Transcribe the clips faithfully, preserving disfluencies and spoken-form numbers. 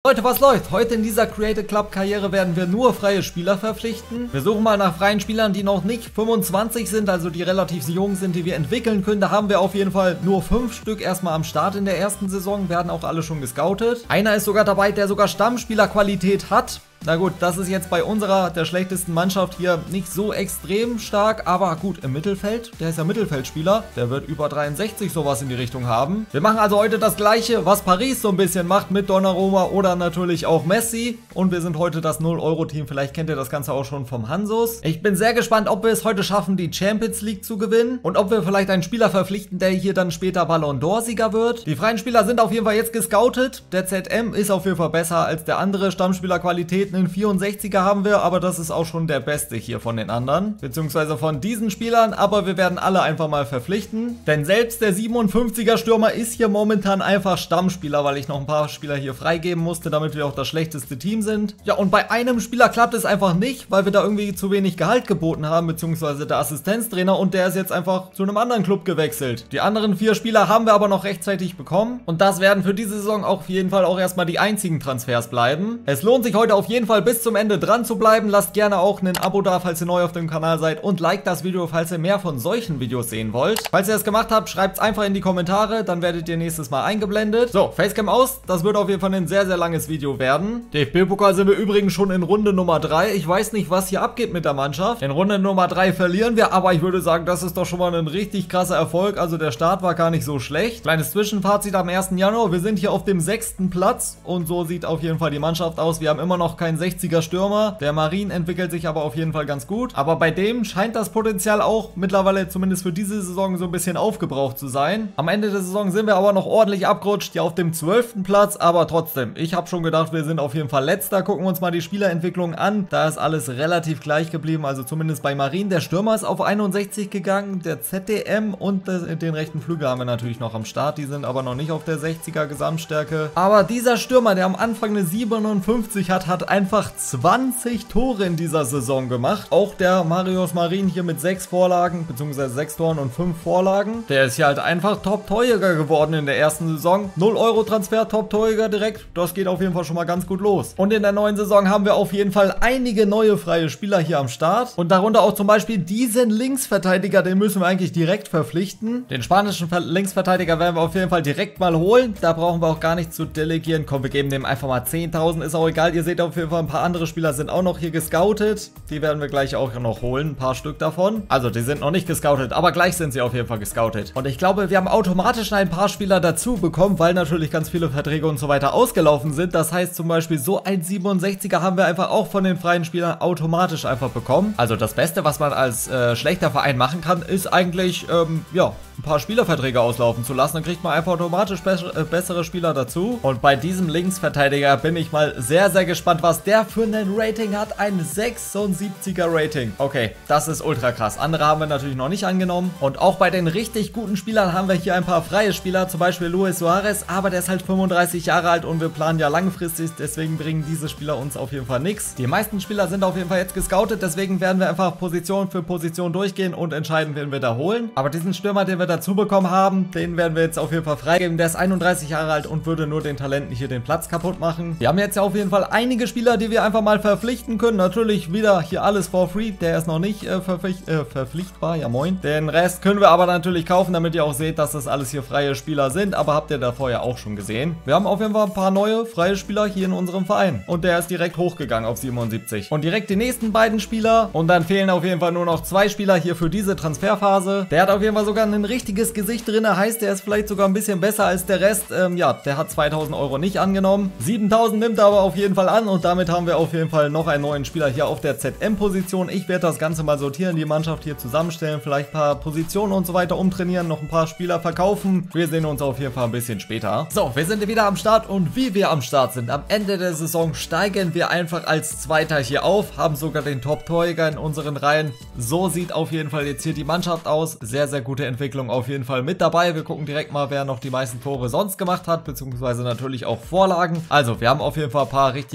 Leute, was läuft? Heute in dieser Creative Club Karriere werden wir nur freie Spieler verpflichten. Wir suchen mal nach freien Spielern, die noch nicht fünfundzwanzig sind, also die relativ jung sind, die wir entwickeln können. Da haben wir auf jeden Fall nur fünf Stück erstmal am Start in der ersten Saison, werden auch alle schon gescoutet. Einer ist sogar dabei, der sogar Stammspielerqualität hat. Na gut, das ist jetzt bei unserer, der schlechtesten Mannschaft hier nicht so extrem stark, aber gut, im Mittelfeld, der ist ja Mittelfeldspieler, der wird über dreiundsechzig sowas in die Richtung haben. Wir machen also heute das gleiche, was Paris so ein bisschen macht mit Donnarumma oder natürlich auch Messi, und wir sind heute das null Euro Team, vielleicht kennt ihr das Ganze auch schon vom Hansus. Ich bin sehr gespannt, ob wir es heute schaffen, die Champions League zu gewinnen und ob wir vielleicht einen Spieler verpflichten, der hier dann später Ballon d'Or Sieger wird. Die freien Spieler sind auf jeden Fall jetzt gescoutet, der Z M ist auf jeden Fall besser als der andere, Stammspielerqualität. Einen vierundsechziger haben wir, aber das ist auch schon der beste hier von den anderen, beziehungsweise von diesen Spielern, aber wir werden alle einfach mal verpflichten, denn selbst der siebenundfünfziger Stürmer ist hier momentan einfach Stammspieler, weil ich noch ein paar Spieler hier freigeben musste, damit wir auch das schlechteste Team sind. Ja, und bei einem Spieler klappt es einfach nicht, weil wir da irgendwie zu wenig Gehalt geboten haben, beziehungsweise der Assistenztrainer, und der ist jetzt einfach zu einem anderen Club gewechselt. Die anderen vier Spieler haben wir aber noch rechtzeitig bekommen, und das werden für diese Saison auf jeden Fall auch erstmal die einzigen Transfers bleiben. Es lohnt sich heute auf jeden Fall bis zum Ende dran zu bleiben. Lasst gerne auch ein Abo da, falls ihr neu auf dem Kanal seid, und liked das Video, falls ihr mehr von solchen Videos sehen wollt. Falls ihr es gemacht habt, schreibt es einfach in die Kommentare, dann werdet ihr nächstes Mal eingeblendet. So, Facecam aus, das wird auf jeden Fall ein sehr, sehr langes Video werden. D F B-Pokal sind wir übrigens schon in Runde Nummer drei. Ich weiß nicht, was hier abgeht mit der Mannschaft. In Runde Nummer drei verlieren wir, aber ich würde sagen, das ist doch schon mal ein richtig krasser Erfolg. Also der Start war gar nicht so schlecht. Kleines Zwischenfazit am ersten Januar. Wir sind hier auf dem sechsten Platz und so sieht auf jeden Fall die Mannschaft aus. Wir haben immer noch keinen sechziger Stürmer. Der Marin entwickelt sich aber auf jeden Fall ganz gut. Aber bei dem scheint das Potenzial auch mittlerweile zumindest für diese Saison so ein bisschen aufgebraucht zu sein. Am Ende der Saison sind wir aber noch ordentlich abgerutscht, hier auf dem zwölften Platz, aber trotzdem, ich habe schon gedacht, wir sind auf jeden Fall letzter. Gucken wir uns mal die Spielerentwicklung an. Da ist alles relativ gleich geblieben, also zumindest bei Marin. Der Stürmer ist auf einundsechzig gegangen, der Z D M und den rechten Flügel haben wir natürlich noch am Start. Die sind aber noch nicht auf der sechziger Gesamtstärke. Aber dieser Stürmer, der am Anfang eine siebenundfünfzig hat, hat einfach zwanzig Tore in dieser Saison gemacht. Auch der Marius Marin hier mit sechs Vorlagen, beziehungsweise sechs Toren und fünf Vorlagen. Der ist hier halt einfach Top-Torjäger geworden in der ersten Saison. null Euro Transfer, Top-Torjäger direkt. Das geht auf jeden Fall schon mal ganz gut los. Und in der neuen Saison haben wir auf jeden Fall einige neue freie Spieler hier am Start. Und darunter auch zum Beispiel diesen Linksverteidiger, den müssen wir eigentlich direkt verpflichten. Den spanischen Linksverteidiger werden wir auf jeden Fall direkt mal holen. Da brauchen wir auch gar nicht zu delegieren. Komm, wir geben dem einfach mal zehntausend. Ist auch egal. Ihr seht auf jeden Fall, ein paar andere Spieler sind auch noch hier gescoutet. Die werden wir gleich auch noch holen. Ein paar Stück davon. Also, die sind noch nicht gescoutet, aber gleich sind sie auf jeden Fall gescoutet. Und ich glaube, wir haben automatisch ein paar Spieler dazu bekommen, weil natürlich ganz viele Verträge und so weiter ausgelaufen sind. Das heißt zum Beispiel, so ein siebenundsechziger haben wir einfach auch von den freien Spielern automatisch einfach bekommen. Also das Beste, was man als äh, schlechter Verein machen kann, ist eigentlich, ähm, ja, ein paar Spielerverträge auslaufen zu lassen. Dann kriegt man einfach automatisch be äh, bessere Spieler dazu. Und bei diesem Linksverteidiger bin ich mal sehr, sehr gespannt, was der für ein Rating hat. Ein sechsundsiebziger Rating. Okay, das ist ultra krass. Andere haben wir natürlich noch nicht angenommen. Und auch bei den richtig guten Spielern haben wir hier ein paar freie Spieler, zum Beispiel Luis Suarez, aber der ist halt fünfunddreißig Jahre alt und wir planen ja langfristig, deswegen bringen diese Spieler uns auf jeden Fall nichts. Die meisten Spieler sind auf jeden Fall jetzt gescoutet, deswegen werden wir einfach Position für Position durchgehen und entscheiden, wen wir da holen. Aber diesen Stürmer, den wir dazu bekommen haben, den werden wir jetzt auf jeden Fall freigeben. Der ist einunddreißig Jahre alt und würde nur den Talenten hier den Platz kaputt machen. Wir haben jetzt ja auf jeden Fall einige Spieler, die wir einfach mal verpflichten können. Natürlich wieder hier alles for free. Der ist noch nicht äh, verpflicht, äh, verpflichtbar, ja moin. Den Rest können wir aber natürlich kaufen, damit ihr auch seht, dass das alles hier freie Spieler sind. Aber habt ihr da vorher auch schon gesehen. Wir haben auf jeden Fall ein paar neue freie Spieler hier in unserem Verein. Und der ist direkt hochgegangen auf siebenundsiebzig. Und direkt die nächsten beiden Spieler. Und dann fehlen auf jeden Fall nur noch zwei Spieler hier für diese Transferphase. Der hat auf jeden Fall sogar ein richtiges Gesicht drin. Heißt, der ist vielleicht sogar ein bisschen besser als der Rest. Ähm, ja, der hat zweitausend Euro nicht angenommen. siebentausend nimmt er aber auf jeden Fall an. Und damit haben wir auf jeden Fall noch einen neuen Spieler hier auf der Z M-Position. Ich werde das Ganze mal sortieren, die Mannschaft hier zusammenstellen. Vielleicht ein paar Positionen und so weiter umtrainieren. Noch ein paar Spieler verkaufen. Wir sehen uns auf jeden Fall ein bisschen später. So, wir sind wieder am Start und wie wir am Start sind, am Ende der Saison steigen wir einfach als Zweiter hier auf, haben sogar den Top-Torjäger in unseren Reihen. So sieht auf jeden Fall jetzt hier die Mannschaft aus. Sehr, sehr gute Entwicklung auf jeden Fall mit dabei. Wir gucken direkt mal, wer noch die meisten Tore sonst gemacht hat, beziehungsweise natürlich auch Vorlagen. Also, wir haben auf jeden Fall ein paar richtig gute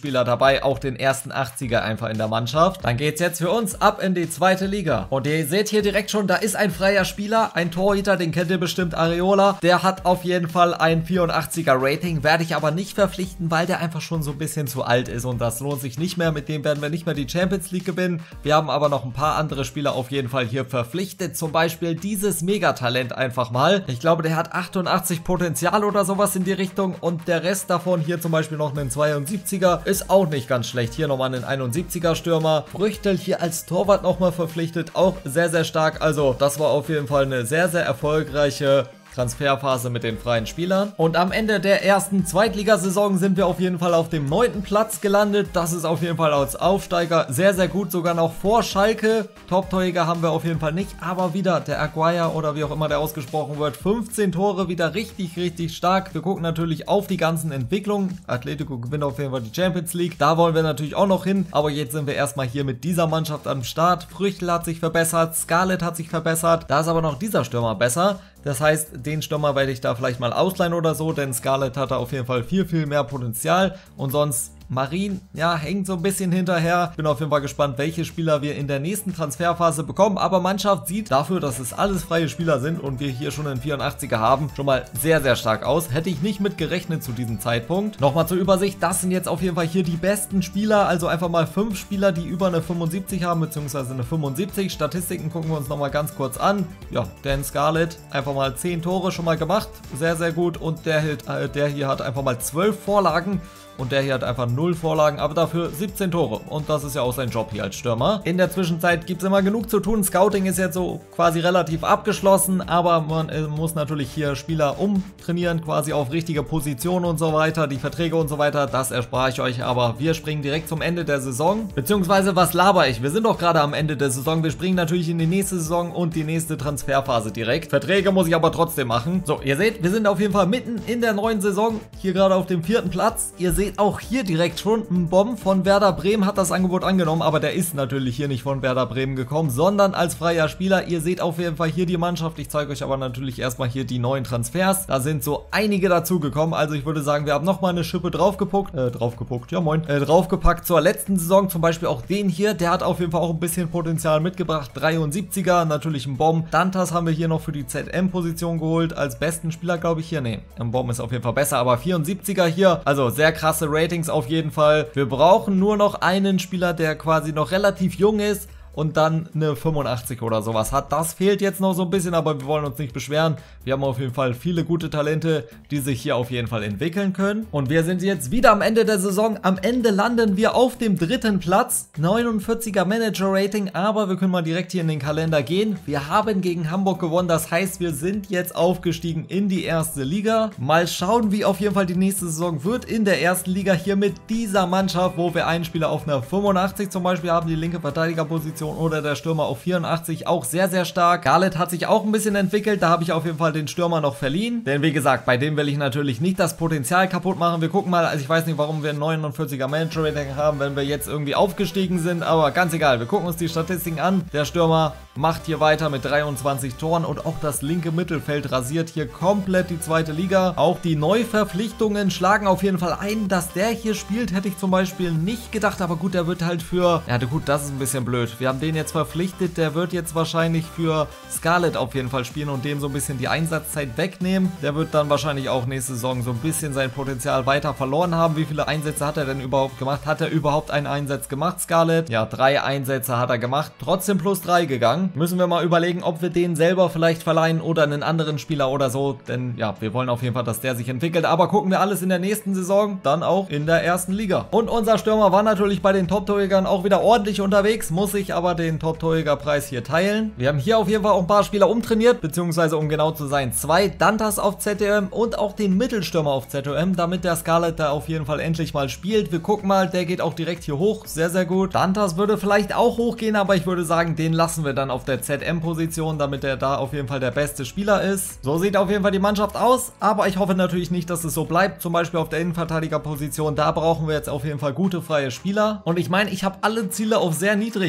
Spieler dabei, auch den ersten achtziger einfach in der Mannschaft. Dann geht's jetzt für uns ab in die zweite Liga. Und ihr seht hier direkt schon, da ist ein freier Spieler, ein Torhüter, den kennt ihr bestimmt, Areola. Der hat auf jeden Fall ein vierundachtziger Rating, werde ich aber nicht verpflichten, weil der einfach schon so ein bisschen zu alt ist und das lohnt sich nicht mehr. Mit dem werden wir nicht mehr die Champions League gewinnen. Wir haben aber noch ein paar andere Spieler auf jeden Fall hier verpflichtet. Zum Beispiel dieses Megatalent einfach mal. Ich glaube, der hat achtundachtzig Potenzial oder sowas in die Richtung und der Rest davon, hier zum Beispiel noch einen zweiundsiebziger, ist auch nicht ganz schlecht. Hier nochmal einen einundsiebziger Stürmer. Früchtel hier als Torwart nochmal verpflichtet, auch sehr, sehr stark. Also das war auf jeden Fall eine sehr, sehr erfolgreiche Transferphase mit den freien Spielern. Und am Ende der ersten Zweitligasaison sind wir auf jeden Fall auf dem neunten Platz gelandet. Das ist auf jeden Fall als Aufsteiger sehr, sehr gut, sogar noch vor Schalke. Top-Torjäger haben wir auf jeden Fall nicht, aber wieder der Aguirre oder wie auch immer der ausgesprochen wird. fünfzehn Tore, wieder richtig, richtig stark. Wir gucken natürlich auf die ganzen Entwicklungen. Atletico gewinnt auf jeden Fall die Champions League. Da wollen wir natürlich auch noch hin, aber jetzt sind wir erstmal hier mit dieser Mannschaft am Start. Früchtel hat sich verbessert, Scarlett hat sich verbessert. Da ist aber noch dieser Stürmer besser. Das heißt, den Stürmer werde ich da vielleicht mal ausleihen oder so, denn Scarlett hat da auf jeden Fall viel, viel mehr Potenzial und sonst Marin, ja, hängt so ein bisschen hinterher. Bin auf jeden Fall gespannt, welche Spieler wir in der nächsten Transferphase bekommen, aber Mannschaft sieht dafür, dass es alles freie Spieler sind und wir hier schon einen vierundachtziger haben, schon mal sehr, sehr stark aus. Hätte ich nicht mit gerechnet zu diesem Zeitpunkt. Nochmal zur Übersicht, das sind jetzt auf jeden Fall hier die besten Spieler, also einfach mal fünf Spieler, die über eine fünfundsiebzig haben, beziehungsweise eine fünfundsiebzig. Statistiken gucken wir uns nochmal ganz kurz an. Ja, Dan Scarlett, einfach mal zehn Tore schon mal gemacht, sehr, sehr gut und der, äh, der hier hat einfach mal zwölf Vorlagen. Und der hier hat einfach null Vorlagen, aber dafür siebzehn Tore. Und das ist ja auch sein Job hier als Stürmer. In der Zwischenzeit gibt es immer genug zu tun. Scouting ist jetzt so quasi relativ abgeschlossen, aber man äh, muss natürlich hier Spieler umtrainieren, quasi auf richtige Positionen und so weiter. Die Verträge und so weiter, das erspare ich euch. Aber wir springen direkt zum Ende der Saison. Beziehungsweise, was laber ich? Wir sind doch gerade am Ende der Saison. Wir springen natürlich in die nächste Saison und die nächste Transferphase direkt. Verträge muss ich aber trotzdem machen. So, ihr seht, wir sind auf jeden Fall mitten in der neuen Saison. Hier gerade auf dem vierten Platz. Ihr seht auch hier direkt schon ein Bomb von Werder Bremen hat das Angebot angenommen, aber der ist natürlich hier nicht von Werder Bremen gekommen, sondern als freier Spieler. Ihr seht auf jeden Fall hier die Mannschaft. Ich zeige euch aber natürlich erstmal hier die neuen Transfers. Da sind so einige dazugekommen, also ich würde sagen, wir haben nochmal eine Schippe draufgepuckt, äh, draufgepuckt, ja moin, äh, draufgepackt zur letzten Saison, zum Beispiel auch den hier, der hat auf jeden Fall auch ein bisschen Potenzial mitgebracht, dreiundsiebziger, natürlich ein Bomb. Dantas haben wir hier noch für die Z M-Position geholt, als besten Spieler, glaube ich, hier, ne, ein Bomb ist auf jeden Fall besser, aber vierundsiebziger hier, also sehr krasse Ratings auf jeden Fall. Wir brauchen nur noch einen Spieler, der quasi noch relativ jung ist und dann eine fünfundachtzig oder sowas hat. Das fehlt jetzt noch so ein bisschen, aber wir wollen uns nicht beschweren. Wir haben auf jeden Fall viele gute Talente, die sich hier auf jeden Fall entwickeln können. Und wir sind jetzt wieder am Ende der Saison. Am Ende landen wir auf dem dritten Platz. neunundvierziger Manager-Rating, aber wir können mal direkt hier in den Kalender gehen. Wir haben gegen Hamburg gewonnen, das heißt, wir sind jetzt aufgestiegen in die erste Liga. Mal schauen, wie auf jeden Fall die nächste Saison wird in der ersten Liga hier mit dieser Mannschaft, wo wir einen Spieler auf einer fünfundachtzig zum Beispiel haben, die linke Verteidigerposition oder der Stürmer auf vierundachtzig, auch sehr, sehr stark. Scarlett hat sich auch ein bisschen entwickelt, da habe ich auf jeden Fall den Stürmer noch verliehen, denn wie gesagt, bei dem will ich natürlich nicht das Potenzial kaputt machen. Wir gucken mal, also ich weiß nicht, warum wir ein neunundvierziger Manager-Rating haben, wenn wir jetzt irgendwie aufgestiegen sind, aber ganz egal, wir gucken uns die Statistiken an. Der Stürmer macht hier weiter mit dreiundzwanzig Toren und auch das linke Mittelfeld rasiert hier komplett die zweite Liga. Auch die Neuverpflichtungen schlagen auf jeden Fall ein, dass der hier spielt, hätte ich zum Beispiel nicht gedacht, aber gut, der wird halt für, ja gut, das ist ein bisschen blöd. Wir haben den jetzt verpflichtet, der wird jetzt wahrscheinlich für Scarlett auf jeden Fall spielen und dem so ein bisschen die Einsatzzeit wegnehmen. Der wird dann wahrscheinlich auch nächste Saison so ein bisschen sein Potenzial weiter verloren haben. Wie viele Einsätze hat er denn überhaupt gemacht? Hat er überhaupt einen Einsatz gemacht, Scarlett? Ja, drei Einsätze hat er gemacht, trotzdem plus drei gegangen. Müssen wir mal überlegen, ob wir den selber vielleicht verleihen oder einen anderen Spieler oder so, denn ja, wir wollen auf jeden Fall, dass der sich entwickelt, aber gucken wir alles in der nächsten Saison, dann auch in der ersten Liga. Und unser Stürmer war natürlich bei den Top-Torjägern auch wieder ordentlich unterwegs, muss sich aber den Top-Torjäger-Preis hier teilen. Wir haben hier auf jeden Fall auch ein paar Spieler umtrainiert, beziehungsweise um genau zu sein, zwei Dantas auf Z D M und auch den Mittelstürmer auf Z D M, damit der Scarlett da auf jeden Fall endlich mal spielt. Wir gucken mal, der geht auch direkt hier hoch, sehr, sehr gut. Dantas würde vielleicht auch hochgehen, aber ich würde sagen, den lassen wir dann auf der Z M-Position, damit er da auf jeden Fall der beste Spieler ist. So sieht auf jeden Fall die Mannschaft aus, aber ich hoffe natürlich nicht, dass es so bleibt. Zum Beispiel auf der Innenverteidigerposition, da brauchen wir jetzt auf jeden Fall gute freie Spieler. Und ich meine, ich habe alle Ziele auf sehr niedrig gesetzt.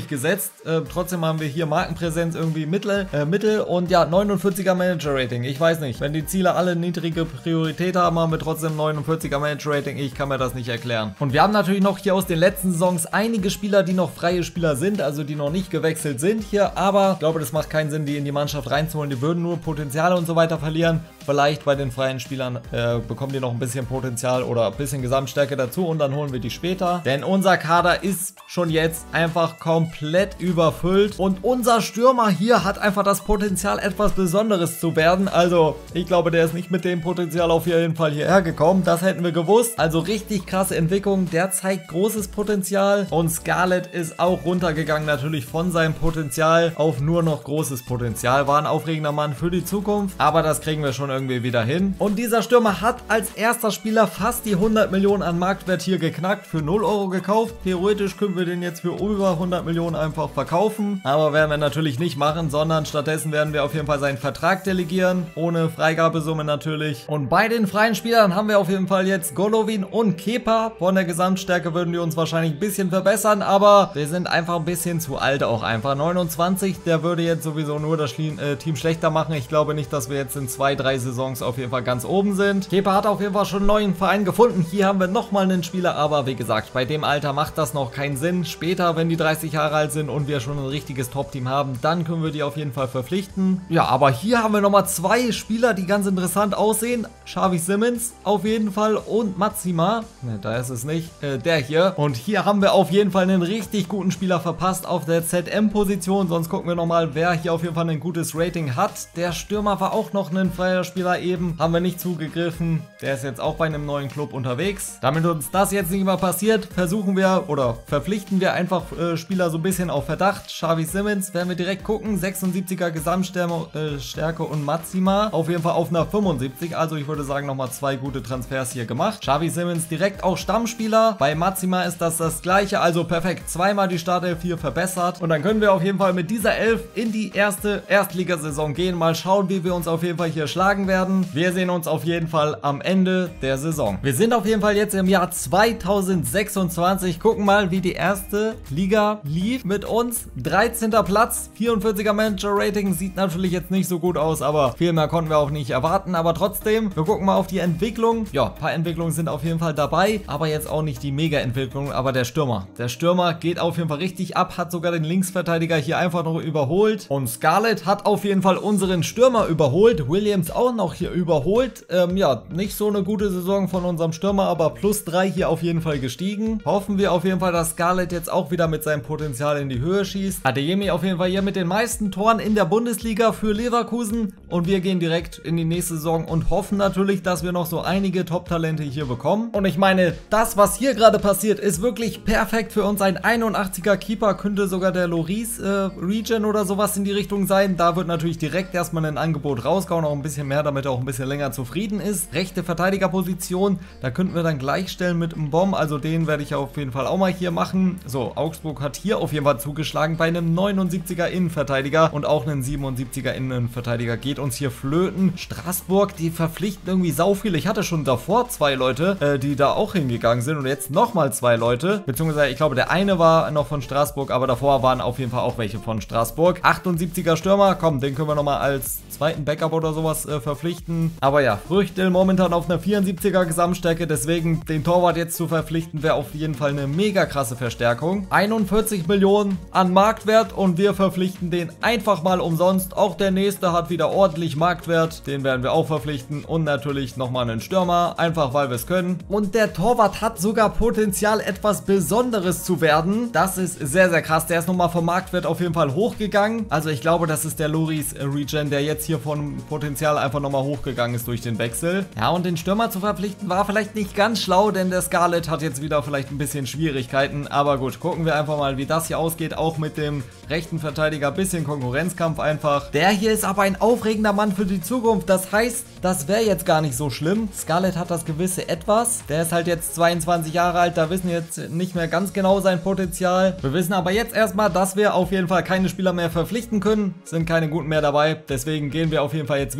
gesetzt. Äh, trotzdem haben wir hier Markenpräsenz irgendwie mittel, äh, mittel und ja, neunundvierziger Manager-Rating. Ich weiß nicht, wenn die Ziele alle niedrige Priorität haben, haben wir trotzdem neunundvierziger Manager-Rating. Ich kann mir das nicht erklären. Und wir haben natürlich noch hier aus den letzten Saisons einige Spieler, die noch freie Spieler sind, also die noch nicht gewechselt sind hier, aber ich glaube, das macht keinen Sinn, die in die Mannschaft reinzuholen. Die würden nur Potenziale und so weiter verlieren. Vielleicht bei den freien Spielern äh, bekommen die noch ein bisschen Potenzial oder ein bisschen Gesamtstärke dazu und dann holen wir die später. Denn unser Kader ist schon jetzt einfach komplett überfüllt und unser Stürmer hier hat einfach das Potenzial, etwas Besonderes zu werden. Also ich glaube, der ist nicht mit dem Potenzial auf jeden Fall hierher gekommen. Das hätten wir gewusst. Also richtig krasse Entwicklung. Der zeigt großes Potenzial und Scarlett ist auch runtergegangen natürlich von seinem Potenzial auf nur noch großes Potenzial. War ein aufregender Mann für die Zukunft, aber das kriegen wir schon irgendwie wieder hin. Und dieser Stürmer hat als erster Spieler fast die hundert Millionen an Marktwert hier geknackt, für null Euro gekauft. Theoretisch können wir den jetzt für über hundert Millionen einfach verkaufen, aber werden wir natürlich nicht machen, sondern stattdessen werden wir auf jeden Fall seinen Vertrag delegieren, ohne Freigabesumme natürlich. Und bei den freien Spielern haben wir auf jeden Fall jetzt Golovin und Kepa. Von der Gesamtstärke würden die uns wahrscheinlich ein bisschen verbessern, aber wir sind einfach ein bisschen zu alt auch einfach. neunundzwanzig, der würde jetzt sowieso nur das Team schlechter machen. Ich glaube nicht, dass wir jetzt in zwei, drei Saisons auf jeden Fall ganz oben sind. Kepa hat auf jeden Fall schon einen neuen Verein gefunden. Hier haben wir nochmal einen Spieler, aber wie gesagt, bei dem Alter macht das noch keinen Sinn. Später, wenn die dreißig Jahre alt sind und wir schon ein richtiges Top-Team haben, dann können wir die auf jeden Fall verpflichten. Ja, aber hier haben wir nochmal zwei Spieler, die ganz interessant aussehen. Xavi Simons auf jeden Fall und Maxima. Ne, da ist es nicht. Äh, der hier. Und hier haben wir auf jeden Fall einen richtig guten Spieler verpasst auf der Z M-Position. Sonst gucken wir nochmal, wer hier auf jeden Fall ein gutes Rating hat. Der Stürmer war auch noch ein freier Spieler eben. Haben wir nicht zugegriffen. Der ist jetzt auch bei einem neuen Club unterwegs. Damit uns das jetzt nicht mehr passiert, versuchen wir oder verpflichten wir einfach äh, Spieler so ein bisschen auf Verdacht. Xavi Simons werden wir direkt gucken. sechsundsiebziger Gesamtstärke und Maxima. Auf jeden Fall auf einer fünfundsiebzig. Also ich würde sagen, nochmal zwei gute Transfers hier gemacht. Xavi Simons direkt auch Stammspieler. Bei Maxima ist das das gleiche. Also perfekt. Zweimal die Startelf hier verbessert. Und dann können wir auf jeden Fall mit dieser Elf in die erste Erstligasaison gehen. Mal schauen, wie wir uns auf jeden Fall hier schlagen werden. Wir sehen uns auf jeden Fall am Ende der Saison. Wir sind auf jeden Fall jetzt im Jahr zweitausendsechsundzwanzig. Gucken mal, wie die erste Liga lief mit uns. dreizehnter Platz, vierundvierziger Manager-Rating. Sieht natürlich jetzt nicht so gut aus, aber viel mehr konnten wir auch nicht erwarten. Aber trotzdem, wir gucken mal auf die Entwicklung. Ja, ein paar Entwicklungen sind auf jeden Fall dabei, aber jetzt auch nicht die Mega-Entwicklung. Aber der Stürmer, der Stürmer geht auf jeden Fall richtig ab, hat sogar den Linksverteidiger hier einfach noch überholt. Und Scarlett hat auf jeden Fall unseren Stürmer überholt. Williams auch noch hier überholt. Ähm, ja, nicht so eine gute Saison von unserem Stürmer, aber plus drei hier auf jeden Fall gestiegen. Hoffen wir auf jeden Fall, dass Scarlett jetzt auch wieder mit seinem Potenzial in die Höhe schießt. Adeyemi auf jeden Fall hier mit den meisten Toren in der Bundesliga für Leverkusen. Und wir gehen direkt in die nächste Saison und hoffen natürlich, dass wir noch so einige Top-Talente hier bekommen. Und ich meine, das, was hier gerade passiert, ist wirklich perfekt für uns. Ein einundachtziger Keeper könnte sogar der Loris äh, Regen oder sowas in die Richtung sein. Da wird natürlich direkt erstmal ein Angebot rausgehauen, auch ein bisschen mehr, damit er auch ein bisschen länger zufrieden ist. Rechte Verteidigerposition, da könnten wir dann gleichstellen mit einem Bomb, also den werde ich auf jeden Fall auch mal hier machen. So, Augsburg hat hier auf jeden Fall zugeschlagen bei einem neunundsiebziger Innenverteidiger und auch einen siebenundsiebziger Innenverteidiger geht uns hier flöten. Straßburg, die verpflichten irgendwie sau viel. Ich hatte schon davor zwei Leute, äh, die da auch hingegangen sind und jetzt nochmal zwei Leute, beziehungsweise ich glaube der eine war noch von Straßburg, aber davor waren auf jeden Fall auch welche von Straßburg. achtundsiebziger Stürmer, komm, den können wir nochmal als zweiten Backup oder sowas äh, verpflichten. Aber ja, Früchtel momentan auf einer vierundsiebziger Gesamtstärke, deswegen den Torwart jetzt zu verpflichten, wäre auf jeden Fall eine mega krasse Verstärkung. einundvierzig Millionen an Marktwert und wir verpflichten den einfach mal umsonst. Auch der nächste hat wieder ordentlich Marktwert, den werden wir auch verpflichten und natürlich nochmal einen Stürmer, einfach weil wir es können. Und der Torwart hat sogar Potenzial, etwas Besonderes zu werden. Das ist sehr, sehr krass. Der ist nochmal vom Marktwert auf jeden Fall hochgegangen. Also ich glaube, das ist der Loris Regen, der jetzt hier von Potenzial einfach nochmal hochgegangen ist durch den Wechsel. Ja, und den Stürmer zu verpflichten war vielleicht nicht ganz schlau, denn der Scarlett hat jetzt wieder vielleicht ein bisschen Schwierigkeiten. Aber gut, gucken wir einfach mal, wie das hier ausgeht. Auch mit dem rechten Verteidiger, bisschen Konkurrenzkampf einfach. Der hier ist aber ein aufregender Mann für die Zukunft. Das heißt, das wäre jetzt gar nicht so schlimm. Scarlett hat das gewisse Etwas. Der ist halt jetzt zweiundzwanzig Jahre alt. Da wissen wir jetzt nicht mehr ganz genau sein Potenzial. Wir wissen aber jetzt erstmal, dass wir auf jeden Fall keine Spieler mehr verpflichten können. Sind keine guten mehr dabei. Deswegen gehen wir auf jeden Fall jetzt wieder in die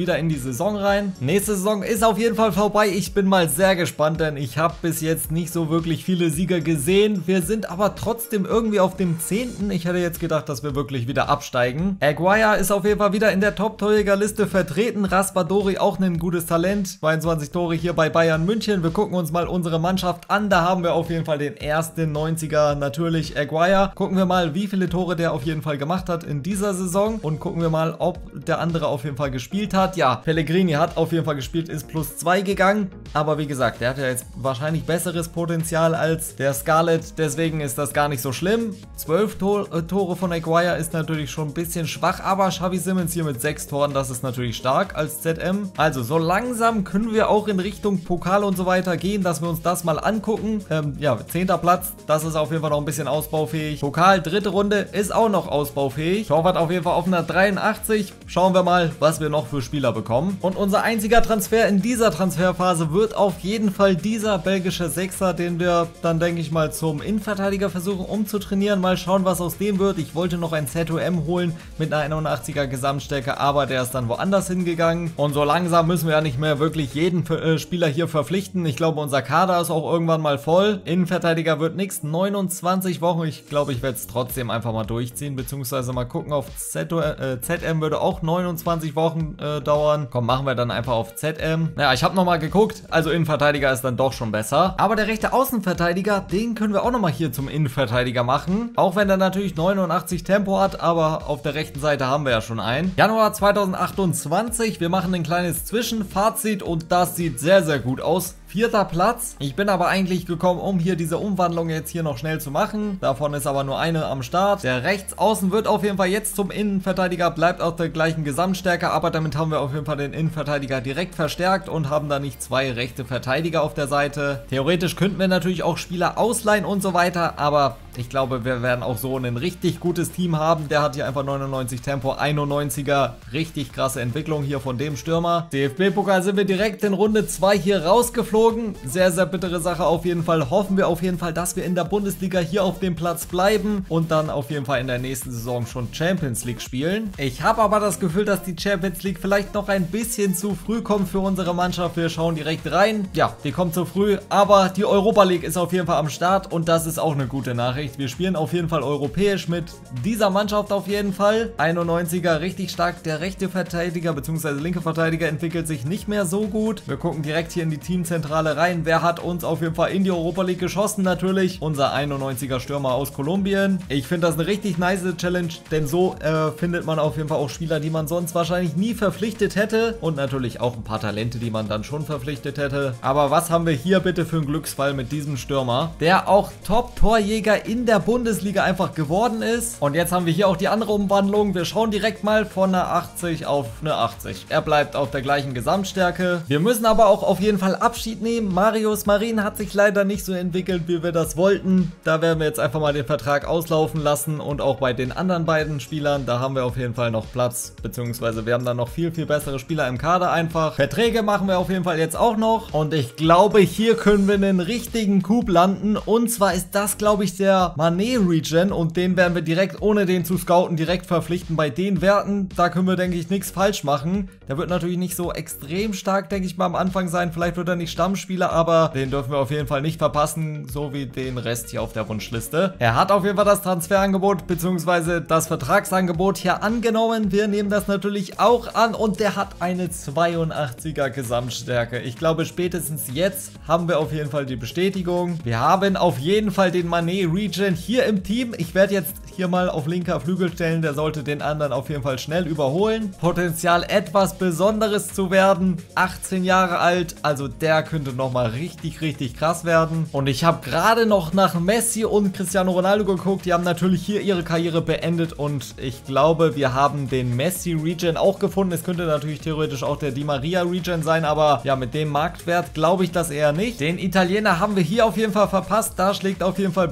Saison rein. Nächste Saison ist auf jeden Fall vorbei. Ich bin mal sehr gespannt, denn ich habe bis jetzt nicht so wirklich viele Sieger gesehen. Wir sind aber trotzdem irgendwie auf dem zehnten Ich hätte jetzt gedacht, dass wir wirklich wieder absteigen. Aguirre ist auf jeden Fall wieder in der Top-Torjäger-Liste vertreten. Raspadori auch ein gutes Talent. zweiundzwanzig Tore hier bei Bayern München. Wir gucken uns mal unsere Mannschaft an. Da haben wir auf jeden Fall den ersten neunziger, natürlich Aguirre. Gucken wir mal, wie viele Tore der auf jeden Fall gemacht hat in dieser Saison. Und gucken wir mal, ob der andere auf jeden Fall gespielt hat. Ja, Pellegrini hat auf jeden Fall gespielt, ist plus zwei gegangen. Aber wie gesagt, der hat ja jetzt wahrscheinlich besseres Potenzial als der Scarlett. Deswegen ist das gar nicht so schlimm. zwölf Tor äh, Tore von Aguirre ist natürlich schon ein bisschen schwach. Aber Xavi Simons hier mit sechs Toren, das ist natürlich stark als Z M. Also so langsam können wir auch in Richtung Pokal und so weiter gehen, dass wir uns das mal angucken. Ähm, ja, zehnter Platz, das ist auf jeden Fall noch ein bisschen ausbaufähig. Pokal, dritte Runde, ist auch noch ausbaufähig. Torwart auf jeden Fall auf einer dreiundachtzig. Schauen wir mal, was wir noch für Spieler bekommen. Und unser einziger Transfer in dieser Transferphase wird auf jeden Fall dieser belgische Sechser, den wir dann, denke ich mal, zum Innenverteidiger versuchen umzutrainieren. Mal schauen, was aus dem wird. Ich wollte noch ein Z O M holen mit einer einundachtziger Gesamtstärke, aber der ist dann woanders hingegangen. Und so langsam müssen wir ja nicht mehr wirklich jeden äh, Spieler hier verpflichten. Ich glaube, unser Kader ist auch irgendwann mal voll. Innenverteidiger wird nichts. neunundzwanzig Wochen. Ich glaube, ich werde es trotzdem einfach mal durchziehen, beziehungsweise mal gucken. Auf Z, äh, Z M würde auch neunundzwanzig Wochen äh, dauern. Komm, machen wir dann einfach auf Z M. Naja, ich habe nochmal geguckt. Also Innenverteidiger ist dann doch schon besser. Aber der rechte Außenverteidiger, den können wir auch nochmal hier zum Innenverteidiger machen. Auch wenn er natürlich neunundachtzig Tempo hat, aber auf der rechten Seite haben wir ja schon einen. Januar zweitausendachtundzwanzig. Wir machen ein kleines Zwischenfazit und das sieht sehr, sehr gut aus. Vierter Platz. Ich bin aber eigentlich gekommen, um hier diese Umwandlung jetzt hier noch schnell zu machen. Davon ist aber nur eine am Start. Der Rechtsaußen wird auf jeden Fall jetzt zum Innenverteidiger, bleibt auf der gleichen Gesamtstärke, aber damit haben wir auf jeden Fall den Innenverteidiger direkt verstärkt und haben da nicht zwei rechte Verteidiger auf der Seite. Theoretisch könnten wir natürlich auch Spieler ausleihen und so weiter, aber ich glaube, wir werden auch so ein richtig gutes Team haben. Der hat hier einfach neunundneunzig Tempo, einundneunziger. Richtig krasse Entwicklung hier von dem Stürmer. D F B-Pokal sind wir direkt in Runde zwei hier rausgeflogen. Sehr, sehr bittere Sache auf jeden Fall. Hoffen wir auf jeden Fall, dass wir in der Bundesliga hier auf dem Platz bleiben und dann auf jeden Fall in der nächsten Saison schon Champions League spielen. Ich habe aber das Gefühl, dass die Champions League vielleicht noch ein bisschen zu früh kommt für unsere Mannschaft. Wir schauen direkt rein. Ja, die kommt zu früh, aber die Europa League ist auf jeden Fall am Start und das ist auch eine gute Nachricht. Wir spielen auf jeden Fall europäisch mit dieser Mannschaft auf jeden Fall. einundneunziger, richtig stark. Der rechte Verteidiger bzw. linke Verteidiger entwickelt sich nicht mehr so gut. Wir gucken direkt hier in die Teamzentrale rein. Wer hat uns auf jeden Fall in die Europa League geschossen? Natürlich unser einundneunziger Stürmer aus Kolumbien. Ich finde das eine richtig nice Challenge, denn so äh, findet man auf jeden Fall auch Spieler, die man sonst wahrscheinlich nie verpflichtet hätte und natürlich auch ein paar Talente, die man dann schon verpflichtet hätte. Aber was haben wir hier bitte für einen Glücksfall mit diesem Stürmer, der auch Top-Torjäger in der Bundesliga einfach geworden ist. Und jetzt haben wir hier auch die andere Umwandlung. Wir schauen direkt mal von einer achtzig auf eine achtzig. Er bleibt auf der gleichen Gesamtstärke. Wir müssen aber auch auf jeden Fall Abschied nehmen. Marius Marin hat sich leider nicht so entwickelt, wie wir das wollten. Da werden wir jetzt einfach mal den Vertrag auslaufen lassen und auch bei den anderen beiden Spielern, da haben wir auf jeden Fall noch Platz, beziehungsweise wir haben dann noch viel, viel bessere Spieler im Kader einfach. Verträge machen wir auf jeden Fall jetzt auch noch und ich glaube, hier können wir einen richtigen Coup landen und zwar ist das, glaube ich, der Mané-Regen und den werden wir direkt, ohne den zu scouten, direkt verpflichten bei den Werten. Da können wir, denke ich, nichts falsch machen. Der wird natürlich nicht so extrem stark, denke ich mal, am Anfang sein. Vielleicht wird er nicht Stammspieler, aber den dürfen wir auf jeden Fall nicht verpassen, so wie den Rest hier auf der Wunschliste. Er hat auf jeden Fall das Transferangebot bzw. das Vertragsangebot hier angenommen. Wir nehmen das natürlich auch an und der hat eine zweiundachtziger Gesamtstärke. Ich glaube, spätestens jetzt haben wir auf jeden Fall die Bestätigung. Wir haben auf jeden Fall den Mané-Regen hier im Team. Ich werde jetzt hier mal auf linker Flügel stellen. Der sollte den anderen auf jeden Fall schnell überholen. Potenzial, etwas Besonderes zu werden. achtzehn Jahre alt, also der könnte nochmal richtig, richtig krass werden. Und ich habe gerade noch nach Messi und Cristiano Ronaldo geguckt. Die haben natürlich hier ihre Karriere beendet und ich glaube, wir haben den Messi-Regen auch gefunden. Es könnte natürlich theoretisch auch der Di Maria-Regen sein, aber ja, mit dem Marktwert glaube ich das eher nicht. Den Italiener haben wir hier auf jeden Fall verpasst. Da schlägt auf jeden Fall Bielefeld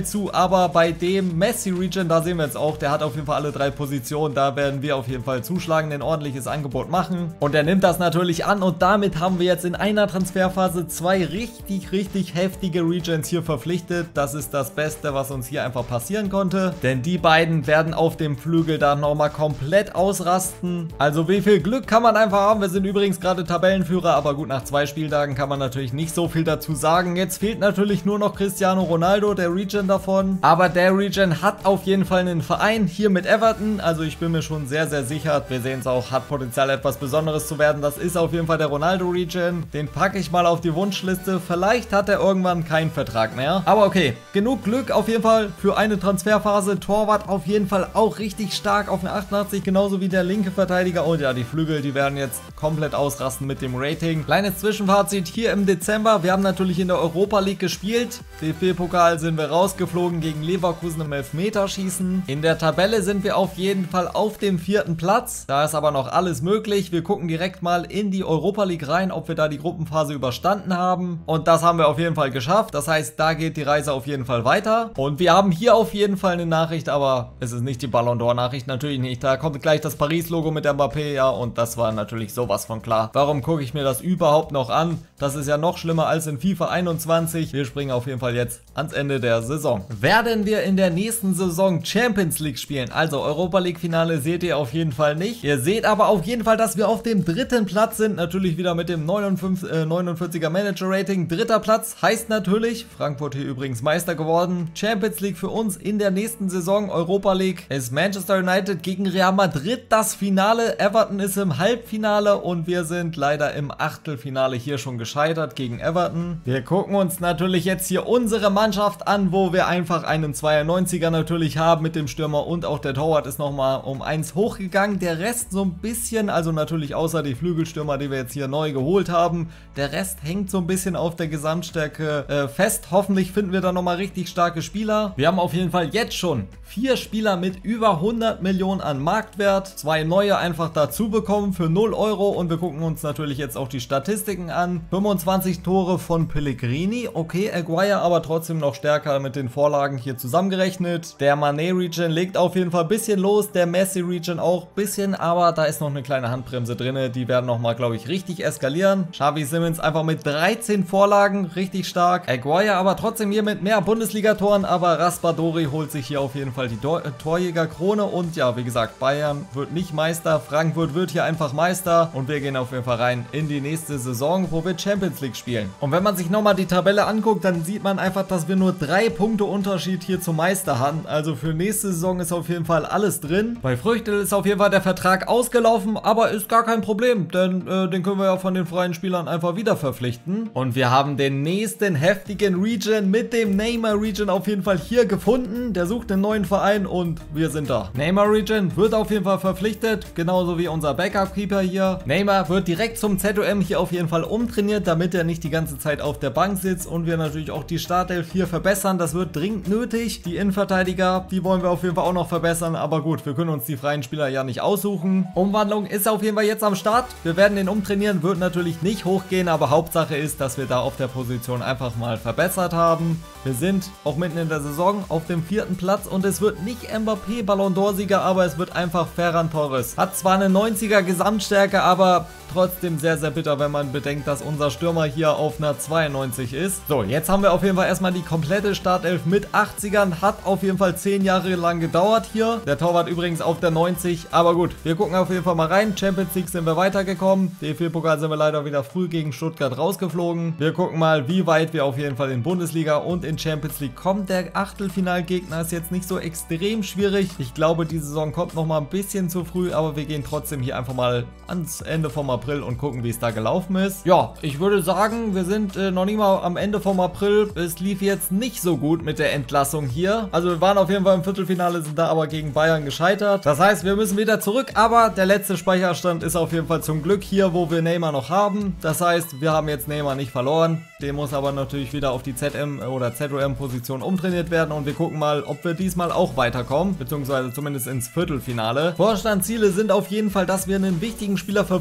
zu, aber bei dem Messi Regen, da sehen wir jetzt auch, der hat auf jeden Fall alle drei Positionen, da werden wir auf jeden Fall zuschlagen, ein ordentliches Angebot machen und er nimmt das natürlich an und damit haben wir jetzt in einer Transferphase zwei richtig, richtig heftige Regens hier verpflichtet. Das ist das Beste, was uns hier einfach passieren konnte, denn die beiden werden auf dem Flügel da nochmal komplett ausrasten. Also wie viel Glück kann man einfach haben, wir sind übrigens gerade Tabellenführer, aber gut, nach zwei Spieltagen kann man natürlich nicht so viel dazu sagen. Jetzt fehlt natürlich nur noch Cristiano Ronaldo, der Regen davon, aber der Regen hat auf jeden Fall einen Verein hier mit Everton, also ich bin mir schon sehr, sehr sicher, wir sehen es auch, hat Potenzial etwas Besonderes zu werden. Das ist auf jeden Fall der Ronaldo Regen, den packe ich mal auf die Wunschliste, vielleicht hat er irgendwann keinen Vertrag mehr, aber okay, genug Glück auf jeden Fall für eine Transferphase. Torwart auf jeden Fall auch richtig stark auf eine achtundachtzig, genauso wie der linke Verteidiger und ja, die Flügel, die werden jetzt komplett ausrasten mit dem Rating. Kleines Zwischenfazit hier im Dezember, wir haben natürlich in der Europa League gespielt, D F B-Pokal sind wir rausgeflogen gegen Leverkusen im Elfmeterschießen. In der Tabelle sind wir auf jeden Fall auf dem vierten Platz, da ist aber noch alles möglich. Wir gucken direkt mal in die Europa League rein, ob wir da die Gruppenphase überstanden haben und das haben wir auf jeden Fall geschafft, das heißt, da geht die Reise auf jeden Fall weiter und wir haben hier auf jeden Fall eine Nachricht, aber es ist nicht die Ballon d'Or Nachricht, natürlich nicht, da kommt gleich das Paris-Logo mit der Mbappé, ja, und das war natürlich sowas von klar. Warum gucke ich mir das überhaupt noch an? Das ist ja noch schlimmer als in FIFA einundzwanzig. Wir springen auf jeden Fall jetzt ans Ende der Saison. Werden wir in der nächsten Saison Champions League spielen? Also Europa League Finale seht ihr auf jeden Fall nicht. Ihr seht aber auf jeden Fall, dass wir auf dem dritten Platz sind. Natürlich wieder mit dem neunundvierziger Manager Rating. Dritter Platz heißt natürlich, Frankfurt hier übrigens Meister geworden. Champions League für uns in der nächsten Saison. Europa League ist Manchester United gegen Real Madrid das Finale. Everton ist im Halbfinale und wir sind leider im Achtelfinale hier schon gescheitert gegen Everton. Wir gucken uns natürlich jetzt hier unsere Mannschaft an, wo wir einfach einen zweiundneunziger natürlich haben mit dem Stürmer und auch der Torwart ist nochmal um eins hochgegangen. Der Rest so ein bisschen, also natürlich außer die Flügelstürmer, die wir jetzt hier neu geholt haben. Der Rest hängt so ein bisschen auf der Gesamtstärke äh, fest. Hoffentlich finden wir da nochmal richtig starke Spieler. Wir haben auf jeden Fall jetzt schon vier Spieler mit über hundert Millionen an Marktwert. Zwei neue einfach dazu bekommen für null Euro und wir gucken uns natürlich jetzt auch die Statistiken an. fünfundzwanzig Tore von Pellegrini, okay, Aguirre aber trotzdem noch stärker mit den Vorlagen hier zusammengerechnet. Der Mané Regen legt auf jeden Fall ein bisschen los, der Messi Regen auch ein bisschen, aber da ist noch eine kleine Handbremse drin, die werden nochmal, glaube ich, richtig eskalieren. Xavi Simons einfach mit dreizehn Vorlagen, richtig stark. Aguirre aber trotzdem hier mit mehr Bundesliga-Toren, aber Raspadori holt sich hier auf jeden Fall die Tor Torjägerkrone und ja, wie gesagt, Bayern wird nicht Meister, Frankfurt wird hier einfach Meister und wir gehen auf jeden Fall rein in die nächste Saison, wo wir Champions League spielen. Und wenn man sich nochmal die Tabelle anguckt, dann sieht man einfach, dass wir nur drei Punkte Unterschied hier zum Meister haben. Also für nächste Saison ist auf jeden Fall alles drin. Bei Früchtel ist auf jeden Fall der Vertrag ausgelaufen, aber ist gar kein Problem, denn äh, den können wir ja von den freien Spielern einfach wieder verpflichten. Und wir haben den nächsten heftigen Regen mit dem Neymar Regen auf jeden Fall hier gefunden. Der sucht einen neuen Verein und wir sind da. Neymar Regen wird auf jeden Fall verpflichtet, genauso wie unser Backup-Keeper hier. Neymar wird direkt zum Z O M hier auf jeden Fall umtrainiert, damit er nicht die ganze Zeit auf der Bank sitzt und wir natürlich auch die Startelf hier verbessern. Das wird dringend nötig. Die Innenverteidiger, die wollen wir auf jeden Fall auch noch verbessern, aber gut, wir können uns die freien Spieler ja nicht aussuchen. Umwandlung ist auf jeden Fall jetzt am Start. Wir werden den umtrainieren, wird natürlich nicht hochgehen, aber Hauptsache ist, dass wir da auf der Position einfach mal verbessert haben. Wir sind auch mitten in der Saison auf dem vierten Platz und es wird nicht Mbappé Ballon d'Or Sieger, aber es wird einfach Ferran Torres. Hat zwar eine neunziger Gesamtstärke, aber trotzdem sehr, sehr bitter, wenn man bedenkt, dass unser Stürmer hier auf einer zweiundneunzig ist. So, jetzt haben wir auf jeden Fall erstmal die komplette Startelf mit achtzigern. Hat auf jeden Fall zehn Jahre lang gedauert hier. Der Torwart übrigens auf der neunzig. Aber gut, wir gucken auf jeden Fall mal rein. Champions League sind wir weitergekommen. D F B-Pokal sind wir leider wieder früh gegen Stuttgart rausgeflogen. Wir gucken mal, wie weit wir auf jeden Fall in Bundesliga und in Champions League kommen. Der Achtelfinalgegner ist jetzt nicht so extrem schwierig. Ich glaube, die Saison kommt noch mal ein bisschen zu früh, aber wir gehen trotzdem hier einfach mal ans Ende vom April und gucken, wie es da gelaufen ist. Ja, ich würde sagen, wir sind äh, noch nicht mal am Ende vom April. Es lief jetzt nicht so gut mit der Entlassung hier. Also wir waren auf jeden Fall im Viertelfinale, sind da aber gegen Bayern gescheitert. Das heißt, wir müssen wieder zurück, aber der letzte Speicherstand ist auf jeden Fall zum Glück hier, wo wir Neymar noch haben. Das heißt, wir haben jetzt Neymar nicht verloren. Der muss aber natürlich wieder auf die Z M oder Z O M-Position umtrainiert werden und wir gucken mal, ob wir diesmal auch weiterkommen, beziehungsweise zumindest ins Viertelfinale. Vorstandsziele sind auf jeden Fall, dass wir einen wichtigen Spieler verpflichten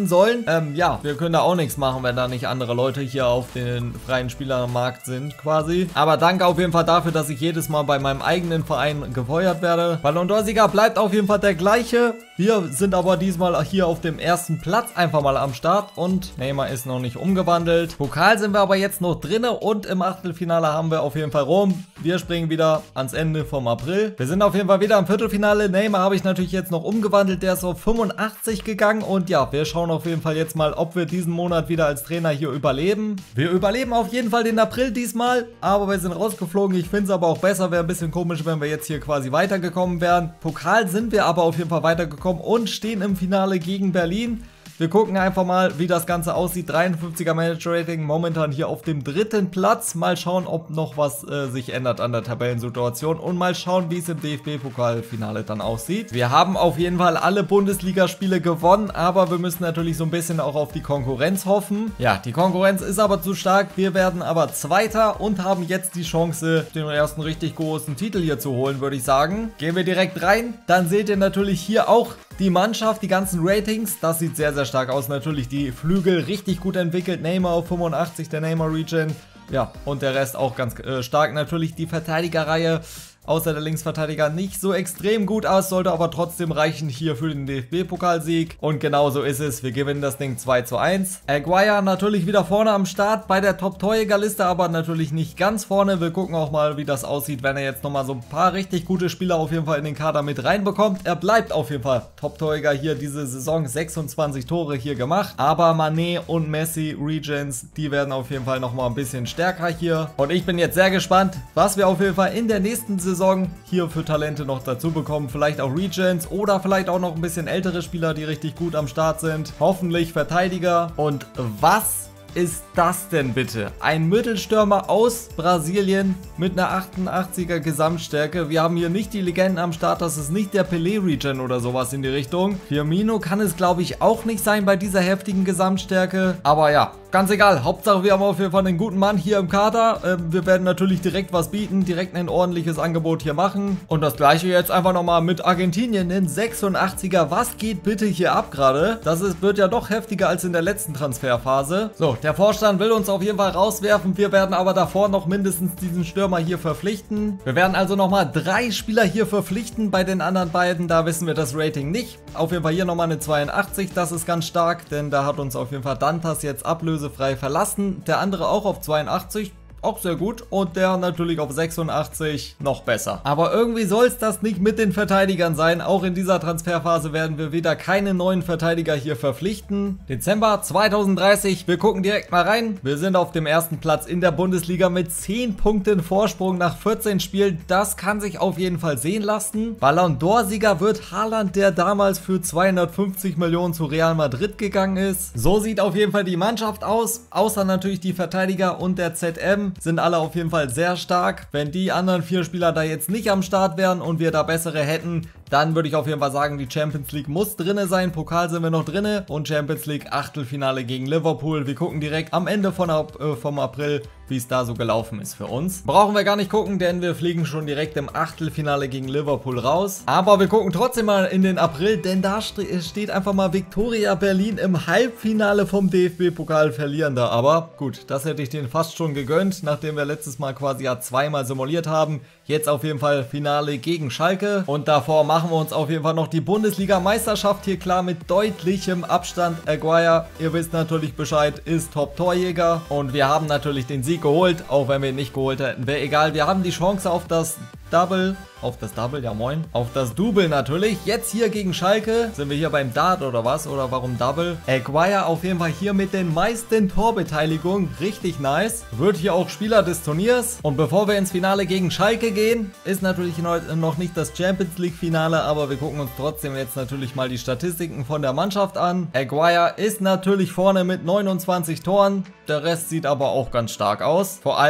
sollen. Ähm, ja, wir können da auch nichts machen, wenn da nicht andere Leute hier auf den freien Spielermarkt sind, quasi. Aber danke auf jeden Fall dafür, dass ich jedes Mal bei meinem eigenen Verein gefeuert werde. Ballon d'Or-Sieger bleibt auf jeden Fall der gleiche. Wir sind aber diesmal hier auf dem ersten Platz einfach mal am Start und Neymar ist noch nicht umgewandelt. Pokal sind wir aber jetzt noch drinne und im Achtelfinale haben wir auf jeden Fall Rom. Wir springen wieder ans Ende vom April. Wir sind auf jeden Fall wieder im Viertelfinale. Neymar habe ich natürlich jetzt noch umgewandelt. Der ist auf fünfundachtzig gegangen und ja, wir schauen auf jeden Fall jetzt mal, ob wir diesen Monat wieder als Trainer hier überleben. Wir überleben auf jeden Fall den April diesmal, aber wir sind rausgeflogen. Ich finde es aber auch besser, wäre ein bisschen komisch, wenn wir jetzt hier quasi weitergekommen wären. Pokal sind wir aber auf jeden Fall weitergekommen und stehen im Finale gegen Berlin. Wir gucken einfach mal, wie das Ganze aussieht. dreiundfünfziger Manager-Rating, momentan hier auf dem dritten Platz. Mal schauen, ob noch was äh, sich ändert an der Tabellensituation und mal schauen, wie es im D F B-Pokalfinale dann aussieht. Wir haben auf jeden Fall alle Bundesligaspiele gewonnen, aber wir müssen natürlich so ein bisschen auch auf die Konkurrenz hoffen. Ja, die Konkurrenz ist aber zu stark. Wir werden aber Zweiter und haben jetzt die Chance, den ersten richtig großen Titel hier zu holen, würde ich sagen. Gehen wir direkt rein. Dann seht ihr natürlich hier auch die Mannschaft, die ganzen Ratings. Das sieht sehr, sehr stark aus. Natürlich die Flügel richtig gut entwickelt. Neymar auf fünfundachtzig, der Neymar Regen. Ja, und der Rest auch ganz äh, stark. Natürlich die Verteidigerreihe. Außer der Linksverteidiger nicht so extrem gut aus, sollte aber trotzdem reichen hier für den D F B-Pokalsieg. Und genau so ist es. Wir gewinnen das Ding zwei zu eins. Aguirre natürlich wieder vorne am Start bei der Top-Torjäger-Liste, aber natürlich nicht ganz vorne. Wir gucken auch mal, wie das aussieht, wenn er jetzt nochmal so ein paar richtig gute Spieler auf jeden Fall in den Kader mit reinbekommt. Er bleibt auf jeden Fall Top-Torjäger hier diese Saison. sechsundzwanzig Tore hier gemacht. Aber Mané und Messi, Regens, die werden auf jeden Fall nochmal ein bisschen stärker hier. Und ich bin jetzt sehr gespannt, was wir auf jeden Fall in der nächsten Saison hier für Talente noch dazu bekommen. Vielleicht auch Regens oder vielleicht auch noch ein bisschen ältere Spieler, die richtig gut am Start sind. Hoffentlich Verteidiger. Und was ist das denn bitte? Ein Mittelstürmer aus Brasilien mit einer achtundachtziger Gesamtstärke. Wir haben hier nicht die Legenden am Start. Das ist nicht der Pelé-Regen oder sowas in die Richtung. Firmino kann es, glaube ich, auch nicht sein bei dieser heftigen Gesamtstärke. Aber ja, ganz egal. Hauptsache, wir haben auf jeden Fall einen guten Mann hier im Kader. Ähm, wir werden natürlich direkt was bieten, direkt ein ordentliches Angebot hier machen. Und das gleiche jetzt einfach nochmal mit Argentinien in sechsundachtziger. Was geht bitte hier ab gerade? Das ist, wird ja doch heftiger als in der letzten Transferphase. So, der Vorstand will uns auf jeden Fall rauswerfen. Wir werden aber davor noch mindestens diesen Stürmer hier verpflichten. Wir werden also nochmal drei Spieler hier verpflichten. Bei den anderen beiden, da wissen wir das Rating nicht. Auf jeden Fall hier nochmal eine zweiundachtzig. Das ist ganz stark, denn da hat uns auf jeden Fall Dantas jetzt ablösefrei verlassen. Der andere auch auf zweiundachtzig. Auch sehr gut und der natürlich auf sechsundachtzig noch besser. Aber irgendwie soll es das nicht mit den Verteidigern sein. Auch in dieser Transferphase werden wir wieder keine neuen Verteidiger hier verpflichten. Dezember zweitausenddreißig, wir gucken direkt mal rein. Wir sind auf dem ersten Platz in der Bundesliga mit zehn Punkten Vorsprung nach vierzehn Spielen. Das kann sich auf jeden Fall sehen lassen. Ballon d'Or-Sieger wird Haaland, der damals für zweihundertfünfzig Millionen zu Real Madrid gegangen ist. So sieht auf jeden Fall die Mannschaft aus. Außer natürlich die Verteidiger und der Z M. Sind alle auf jeden Fall sehr stark. Wenn die anderen vier Spieler da jetzt nicht am Start wären und wir da bessere hätten, dann würde ich auf jeden Fall sagen, die Champions League muss drinne sein. Pokal sind wir noch drinne und Champions League Achtelfinale gegen Liverpool. Wir gucken direkt am Ende von, äh, vom April, wie es da so gelaufen ist für uns. Brauchen wir gar nicht gucken, denn wir fliegen schon direkt im Achtelfinale gegen Liverpool raus. Aber wir gucken trotzdem mal in den April, denn da ste steht einfach mal Viktoria Berlin im Halbfinale vom D F B-Pokal, verlieren da. Aber gut, das hätte ich denen fast schon gegönnt, nachdem wir letztes Mal quasi ja zweimal simuliert haben. Jetzt auf jeden Fall Finale gegen Schalke und davor machen wir uns auf jeden Fall noch die Bundesliga-Meisterschaft hier klar mit deutlichem Abstand. Aguirre, ihr wisst natürlich Bescheid, ist Top-Torjäger und wir haben natürlich den Sieg geholt, auch wenn wir ihn nicht geholt hätten. Wäre egal, wir haben die Chance auf das Double, auf das Double, ja moin, auf das Double natürlich. Jetzt hier gegen Schalke, sind wir hier beim Dart oder was, oder warum Double? Aguirre auf jeden Fall hier mit den meisten Torbeteiligungen, richtig nice. Wird hier auch Spieler des Turniers. Und bevor wir ins Finale gegen Schalke gehen, ist natürlich noch nicht das Champions League Finale, aber wir gucken uns trotzdem jetzt natürlich mal die Statistiken von der Mannschaft an. Aguirre ist natürlich vorne mit neunundzwanzig Toren, der Rest sieht aber auch ganz stark aus. Vor allem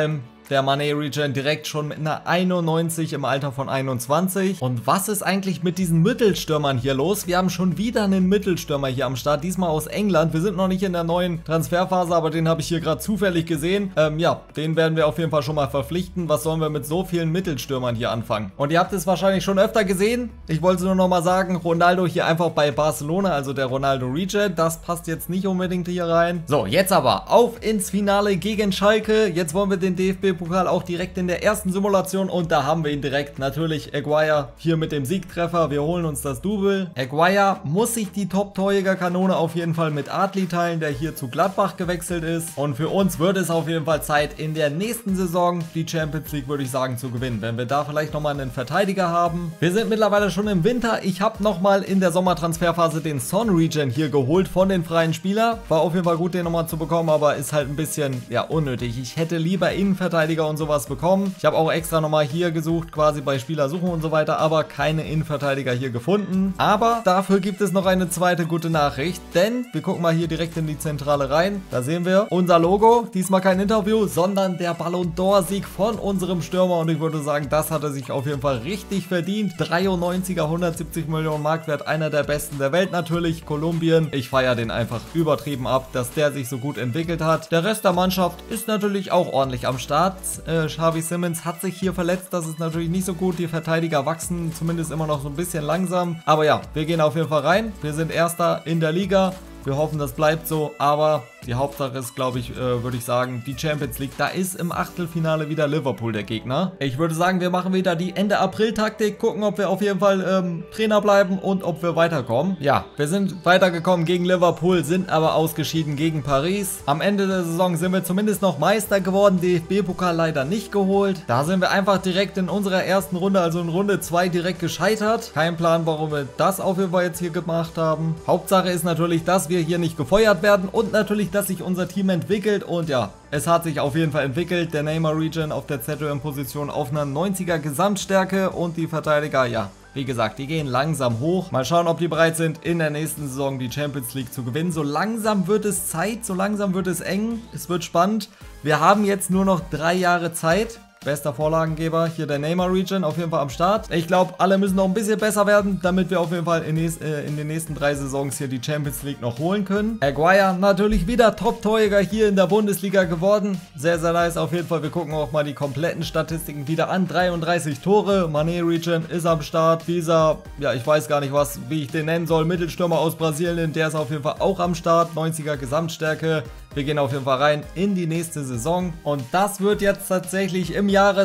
Der Mané Regen direkt schon mit einer einundneunzig im Alter von einundzwanzig. Und was ist eigentlich mit diesen Mittelstürmern hier los? Wir haben schon wieder einen Mittelstürmer hier am Start, diesmal aus England. Wir sind noch nicht in der neuen Transferphase, aber den habe ich hier gerade zufällig gesehen. Ähm, ja, den werden wir auf jeden Fall schon mal verpflichten. Was sollen wir mit so vielen Mittelstürmern hier anfangen? Und ihr habt es wahrscheinlich schon öfter gesehen. Ich wollte nur noch mal sagen, Ronaldo hier einfach bei Barcelona, also der Ronaldo Regen. Das passt jetzt nicht unbedingt hier rein. So, jetzt aber auf ins Finale gegen Schalke. Jetzt wollen wir den D F B-Pokal auch direkt in der ersten Simulation und da haben wir ihn direkt. Natürlich Aguirre hier mit dem Siegtreffer. Wir holen uns das Double. Aguirre muss sich die Top-Torjäger-Kanone auf jeden Fall mit Adli teilen, der hier zu Gladbach gewechselt ist. Und für uns wird es auf jeden Fall Zeit, in der nächsten Saison die Champions League, würde ich sagen, zu gewinnen. Wenn wir da vielleicht nochmal einen Verteidiger haben. Wir sind mittlerweile schon im Winter. Ich habe nochmal in der Sommertransferphase den Son Regen hier geholt von den freien Spielern. War auf jeden Fall gut, den nochmal zu bekommen, aber ist halt ein bisschen, ja, unnötig. Ich hätte lieber Innenverteidiger und sowas bekommen. Ich habe auch extra nochmal hier gesucht, quasi bei Spielersuchen und so weiter, aber keine Innenverteidiger hier gefunden. Aber dafür gibt es noch eine zweite gute Nachricht, denn wir gucken mal hier direkt in die Zentrale rein. Da sehen wir unser Logo. Diesmal kein Interview, sondern der Ballon d'Or-Sieg von unserem Stürmer und ich würde sagen, das hat er sich auf jeden Fall richtig verdient. dreiundneunziger, hundertsiebzig Millionen Marktwert, einer der besten der Welt natürlich. Kolumbien, ich feiere den einfach übertrieben ab, dass der sich so gut entwickelt hat. Der Rest der Mannschaft ist natürlich auch ordentlich am Start. Äh, Xavi Simons hat sich hier verletzt, das ist natürlich nicht so gut. Die Verteidiger wachsen zumindest immer noch so ein bisschen langsam. Aber ja, wir gehen auf jeden Fall rein. Wir sind Erster in der Liga. Wir hoffen, das bleibt so, aber die Hauptsache ist, glaube ich, äh, würde ich sagen, die Champions League. Da ist im Achtelfinale wieder Liverpool der Gegner. Ich würde sagen, wir machen wieder die Ende April-Taktik, gucken, ob wir auf jeden Fall ähm, Trainer bleiben und ob wir weiterkommen. Ja, wir sind weitergekommen gegen Liverpool, sind aber ausgeschieden gegen Paris. Am Ende der Saison sind wir zumindest noch Meister geworden, D F B-Pokal leider nicht geholt. Da sind wir einfach direkt in unserer ersten Runde, also in Runde zwei, direkt gescheitert. Kein Plan, warum wir das auf jeden Fall jetzt hier gemacht haben. Hauptsache ist natürlich, dass wir hier nicht gefeuert werden und natürlich, dass sich unser Team entwickelt und ja, es hat sich auf jeden Fall entwickelt. Der Neymar Regen auf der Z O M-Position auf einer neunziger Gesamtstärke und die Verteidiger, ja, wie gesagt, die gehen langsam hoch. Mal schauen, ob die bereit sind, in der nächsten Saison die Champions League zu gewinnen. So langsam wird es Zeit, so langsam wird es eng, es wird spannend. Wir haben jetzt nur noch drei Jahre Zeit. Bester Vorlagengeber, hier der Neymar Regen auf jeden Fall am Start. Ich glaube, alle müssen noch ein bisschen besser werden, damit wir auf jeden Fall in, nächst, äh, in den nächsten drei Saisons hier die Champions League noch holen können. Aguirre natürlich wieder Top-Torjäger hier in der Bundesliga geworden. Sehr, sehr nice auf jeden Fall. Wir gucken auch mal die kompletten Statistiken wieder an. dreiunddreißig Tore, Mané Regen ist am Start. Dieser, ja, ich weiß gar nicht was, wie ich den nennen soll, Mittelstürmer aus Brasilien, der ist auf jeden Fall auch am Start. neunziger Gesamtstärke. Wir gehen auf jeden Fall rein in die nächste Saison und das wird jetzt tatsächlich im Jahre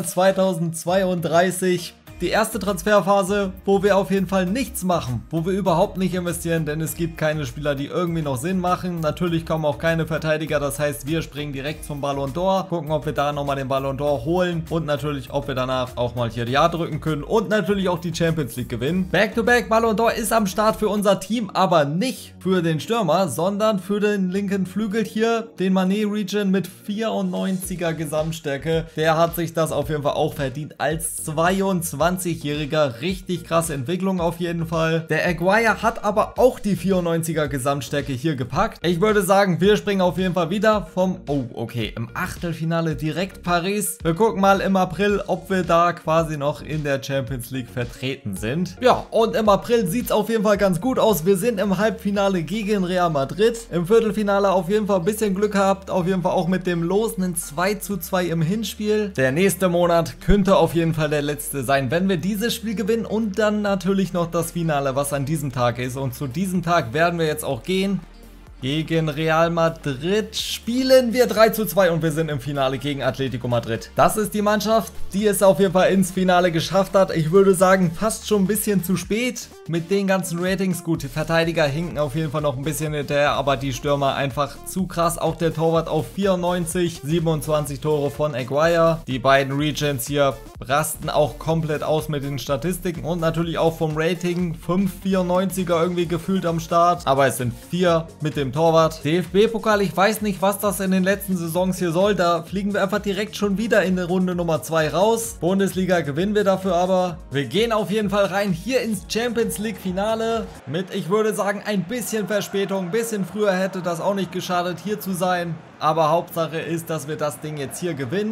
zweitausendzweiunddreißig die erste Transferphase, wo wir auf jeden Fall nichts machen, wo wir überhaupt nicht investieren, denn es gibt keine Spieler, die irgendwie noch Sinn machen. Natürlich kommen auch keine Verteidiger, das heißt, wir springen direkt zum Ballon d'Or, gucken, ob wir da nochmal den Ballon d'Or holen und natürlich, ob wir danach auch mal hier Ja drücken können und natürlich auch die Champions League gewinnen. Back-to-back Ballon d'Or ist am Start für unser Team, aber nicht für den Stürmer, sondern für den linken Flügel hier, den Mané Regen mit vierundneunziger Gesamtstärke. Der hat sich das auf jeden Fall auch verdient als zweiundzwanzigjähriger. Richtig krasse Entwicklung auf jeden Fall. Der Aguirre hat aber auch die vierundneunziger Gesamtstärke hier gepackt. Ich würde sagen, wir springen auf jeden Fall wieder vom... Oh, okay, im Achtelfinale direkt Paris. Wir gucken mal im April, ob wir da quasi noch in der Champions League vertreten sind. Ja, und im April sieht es auf jeden Fall ganz gut aus. Wir sind im Halbfinale gegen Real Madrid. Im Viertelfinale auf jeden Fall ein bisschen Glück gehabt. Auf jeden Fall auch mit dem losenden zwei zu zwei im Hinspiel. Der nächste Monat könnte auf jeden Fall der letzte sein, wenn wir dieses Spiel gewinnen und dann natürlich noch das Finale, was an diesem Tag ist. Und zu diesem Tag werden wir jetzt auch gehen. Gegen Real Madrid spielen wir drei zu zwei und wir sind im Finale gegen Atletico Madrid. Das ist die Mannschaft, die es auf jeden Fall ins Finale geschafft hat. Ich würde sagen, fast schon ein bisschen zu spät mit den ganzen Ratings. Gut, die Verteidiger hinken auf jeden Fall noch ein bisschen hinterher, aber die Stürmer einfach zu krass. Auch der Torwart auf vierundneunzig, siebenundzwanzig Tore von Aguirre. Die beiden Regens hier rasten auch komplett aus mit den Statistiken und natürlich auch vom Rating. fünf vierundneunziger irgendwie gefühlt am Start, aber es sind vier mit dem Torwart. D F B-Pokal, ich weiß nicht, was das in den letzten Saisons hier soll. Da fliegen wir einfach direkt schon wieder in der Runde Nummer zwei raus. Bundesliga gewinnen wir dafür aber. Wir gehen auf jeden Fall rein hier ins Champions League Finale mit, ich würde sagen, ein bisschen Verspätung. Ein bisschen früher hätte das auch nicht geschadet, hier zu sein. Aber Hauptsache ist, dass wir das Ding jetzt hier gewinnen.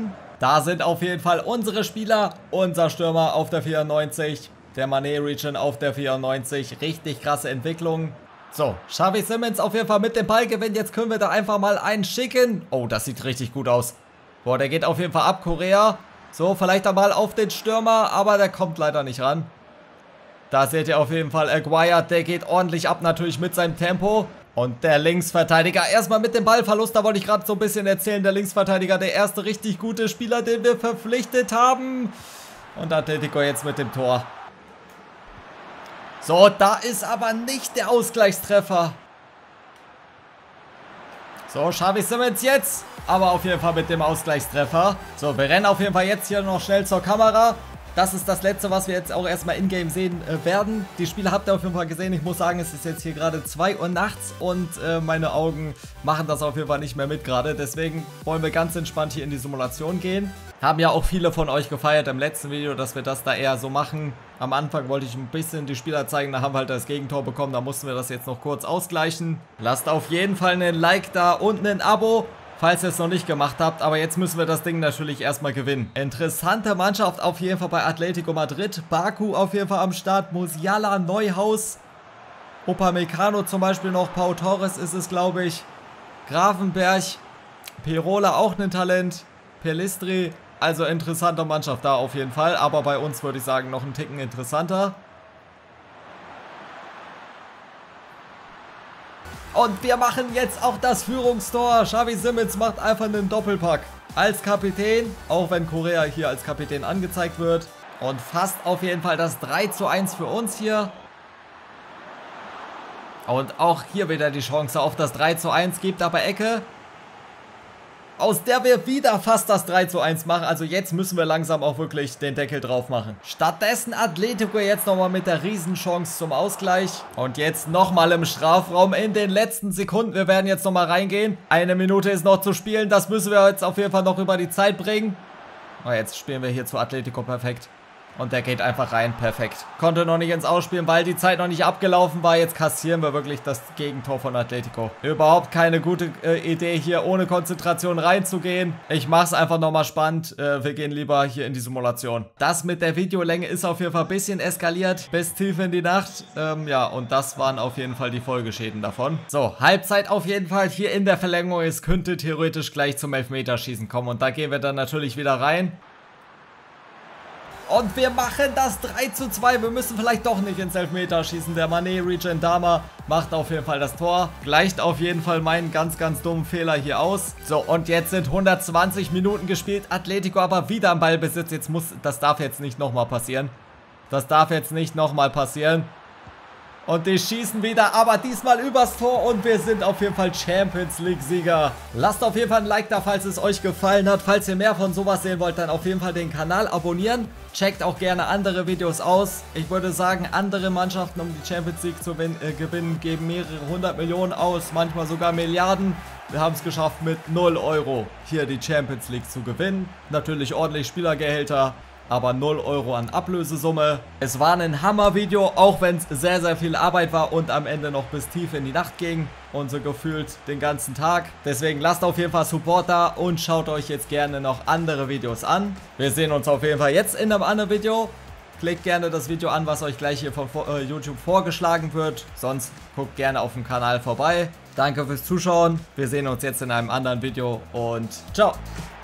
Da sind auf jeden Fall unsere Spieler. Unser Stürmer auf der vierundneunzig. Der Mané Regen auf der vierundneunzig. Richtig krasse Entwicklung. So, Xavi Simons auf jeden Fall mit dem Ballgewinn. Jetzt können wir da einfach mal einen schicken. Oh, das sieht richtig gut aus. Boah, der geht auf jeden Fall ab, Korea. So, vielleicht einmal auf den Stürmer, aber der kommt leider nicht ran. Da seht ihr auf jeden Fall Aguirre, der geht ordentlich ab, natürlich mit seinem Tempo. Und der Linksverteidiger erstmal mit dem Ballverlust, da wollte ich gerade so ein bisschen erzählen. Der Linksverteidiger, der erste richtig gute Spieler, den wir verpflichtet haben. Und Atletico jetzt mit dem Tor. So, da ist aber nicht der Ausgleichstreffer. So, Xavi Simons jetzt. Aber auf jeden Fall mit dem Ausgleichstreffer. So, wir rennen auf jeden Fall jetzt hier noch schnell zur Kamera. Das ist das Letzte, was wir jetzt auch erstmal in-game sehen äh, werden. Die Spiele habt ihr auf jeden Fall gesehen. Ich muss sagen, es ist jetzt hier gerade zwei Uhr nachts und äh, meine Augen machen das auf jeden Fall nicht mehr mit gerade. Deswegen wollen wir ganz entspannt hier in die Simulation gehen. Haben ja auch viele von euch gefeiert im letzten Video, dass wir das da eher so machen. Am Anfang wollte ich ein bisschen die Spieler zeigen, da haben wir halt das Gegentor bekommen. Da mussten wir das jetzt noch kurz ausgleichen. Lasst auf jeden Fall einen Like da und ein Abo, falls ihr es noch nicht gemacht habt. Aber jetzt müssen wir das Ding natürlich erstmal gewinnen. Interessante Mannschaft auf jeden Fall bei Atletico Madrid. Baku auf jeden Fall am Start. Musiala, Neuhaus. Upamecano zum Beispiel noch. Pau Torres ist es, glaube ich. Grafenberg. Pirola auch ein Talent. Pelistri. Also interessante Mannschaft da auf jeden Fall. Aber bei uns würde ich sagen noch einen Ticken interessanter. Und wir machen jetzt auch das Führungstor. Xavi Simons macht einfach einen Doppelpack. Als Kapitän, auch wenn Korea hier als Kapitän angezeigt wird. Und fast auf jeden Fall das drei zu eins für uns hier. Und auch hier wieder die Chance auf das drei zu eins. Gibt aber Ecke, aus der wir wieder fast das drei zu eins machen. Also jetzt müssen wir langsam auch wirklich den Deckel drauf machen. Stattdessen Atletico jetzt nochmal mit der Riesenchance zum Ausgleich. Und jetzt nochmal im Strafraum in den letzten Sekunden. Wir werden jetzt nochmal reingehen. Eine Minute ist noch zu spielen. Das müssen wir jetzt auf jeden Fall noch über die Zeit bringen. Oh, jetzt spielen wir hier zu Atletico perfekt. Und der geht einfach rein, perfekt. Konnte noch nicht ins Ausspielen, weil die Zeit noch nicht abgelaufen war. Jetzt kassieren wir wirklich das Gegentor von Atletico. Überhaupt keine gute äh, Idee hier ohne Konzentration reinzugehen. Ich mache es einfach nochmal spannend. Äh, wir gehen lieber hier in die Simulation. Das mit der Videolänge ist auf jeden Fall ein bisschen eskaliert. Bis tief in die Nacht. Ähm, ja, und das waren auf jeden Fall die Folgeschäden davon. So, Halbzeit auf jeden Fall hier in der Verlängerung. Es könnte theoretisch gleich zum Elfmeterschießen kommen. Und da gehen wir dann natürlich wieder rein. Und wir machen das drei zu zwei. Wir müssen vielleicht doch nicht ins Elfmeter schießen. Der Mané Regen Dama macht auf jeden Fall das Tor. Gleicht auf jeden Fall meinen ganz, ganz dummen Fehler hier aus. So, und jetzt sind hundertzwanzig Minuten gespielt. Atletico aber wieder am Ballbesitz. Jetzt muss, das darf jetzt nicht nochmal passieren. Das darf jetzt nicht nochmal passieren. Und die schießen wieder, aber diesmal übers Tor und wir sind auf jeden Fall Champions League Sieger. Lasst auf jeden Fall ein Like da, falls es euch gefallen hat. Falls ihr mehr von sowas sehen wollt, dann auf jeden Fall den Kanal abonnieren. Checkt auch gerne andere Videos aus. Ich würde sagen, andere Mannschaften, um die Champions League zu äh, gewinnen, geben mehrere hundert Millionen aus, manchmal sogar Milliarden. Wir haben es geschafft, mit null Euro hier die Champions League zu gewinnen. Natürlich ordentlich Spielergehälter, aber null Euro an Ablösesumme. Es war ein Hammer-Video, auch wenn es sehr, sehr viel Arbeit war und am Ende noch bis tief in die Nacht ging. Und so gefühlt den ganzen Tag. Deswegen lasst auf jeden Fall Support da und schaut euch jetzt gerne noch andere Videos an. Wir sehen uns auf jeden Fall jetzt in einem anderen Video. Klickt gerne das Video an, was euch gleich hier von äh, YouTube vorgeschlagen wird. Sonst guckt gerne auf dem Kanal vorbei. Danke fürs Zuschauen. Wir sehen uns jetzt in einem anderen Video und ciao.